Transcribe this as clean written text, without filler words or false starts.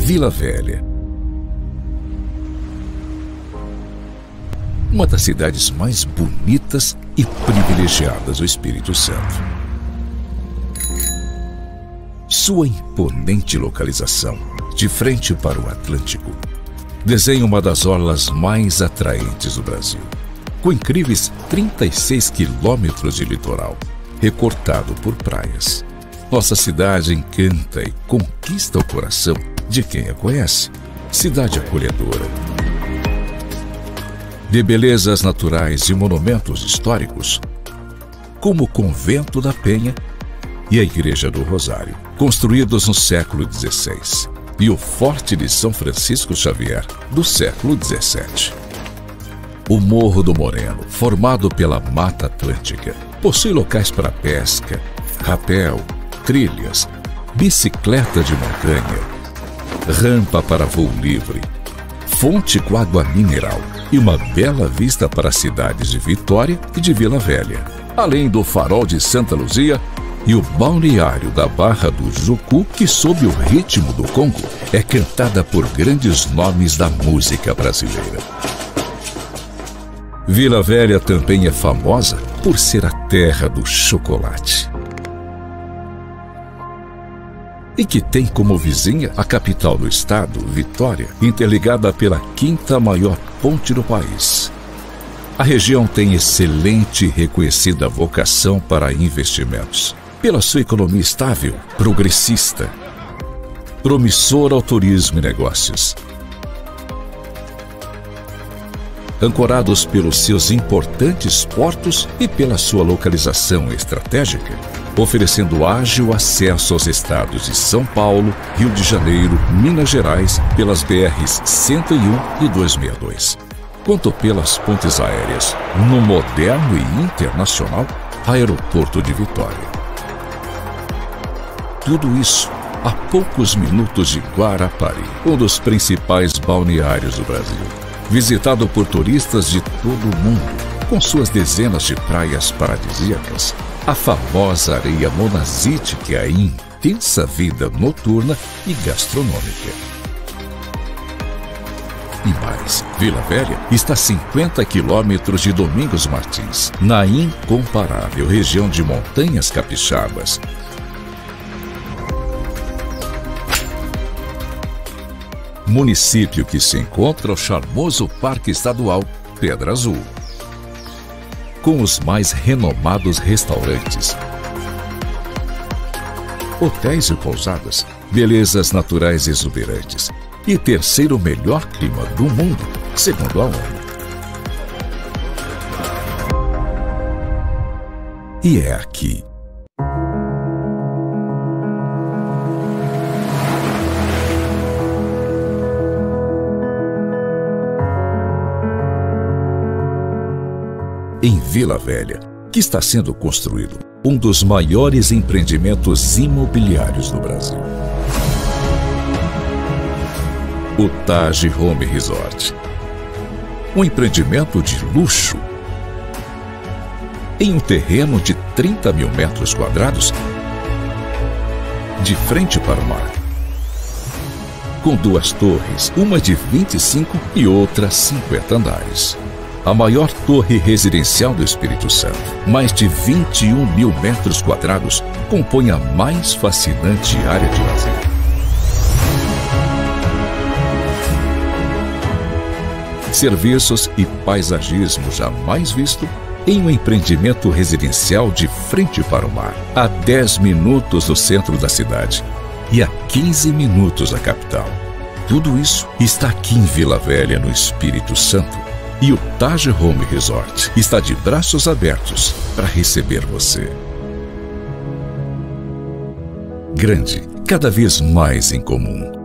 Vila Velha. Uma das cidades mais bonitas e privilegiadas do Espírito Santo. Sua imponente localização, de frente para o Atlântico, desenha uma das orlas mais atraentes do Brasil, com incríveis 36 quilômetros de litoral, recortado por praias. Nossa cidade encanta e conquista o coração de quem a conhece. Cidade acolhedora, de belezas naturais e monumentos históricos, como o Convento da Penha e a Igreja do Rosário, construídos no século XVI, e o Forte de São Francisco Xavier, do século XVII. O Morro do Moreno, formado pela Mata Atlântica, possui locais para pesca, rapel, trilhas, bicicleta de montanha, rampa para voo livre, fonte com água mineral e uma bela vista para as cidades de Vitória e de Vila Velha, além do Farol de Santa Luzia e o balneário da Barra do Jucu, que, sob o ritmo do Congo, é cantada por grandes nomes da música brasileira. Vila Velha também é famosa por ser a terra do chocolate, e que tem como vizinha a capital do estado, Vitória, interligada pela quinta maior ponte do país. A região tem excelente e reconhecida vocação para investimentos, pela sua economia estável, progressista, promissora ao turismo e negócios. Ancorados pelos seus importantes portos e pela sua localização estratégica, oferecendo ágil acesso aos estados de São Paulo, Rio de Janeiro, Minas Gerais, pelas BRs 101 e 262, quanto pelas pontes aéreas no moderno e internacional Aeroporto de Vitória. Tudo isso a poucos minutos de Guarapari, um dos principais balneários do Brasil, visitado por turistas de todo o mundo, com suas dezenas de praias paradisíacas, a famosa areia monazítica e a intensa vida noturna e gastronômica. E mais, Vila Velha está a 50 quilômetros de Domingos Martins, na incomparável região de Montanhas Capixabas. Município que se encontra ao charmoso Parque Estadual Pedra Azul, com os mais renomados restaurantes, hotéis e pousadas, belezas naturais exuberantes e terceiro melhor clima do mundo, segundo a ONU. E é aqui. Em Vila Velha, que está sendo construído um dos maiores empreendimentos imobiliários do Brasil. O Taj Home Resort. Um empreendimento de luxo em um terreno de 30 mil metros quadrados, de frente para o mar, com duas torres, uma de 25 e outra 50 andares. A maior torre residencial do Espírito Santo, mais de 21 mil metros quadrados, compõe a mais fascinante área de lazer. Serviços e paisagismo jamais visto em um empreendimento residencial de frente para o mar, a 10 minutos do centro da cidade e a 15 minutos da capital. Tudo isso está aqui em Vila Velha, no Espírito Santo. E o Taj Home Resort está de braços abertos para receber você. Grande, cada vez mais em comum.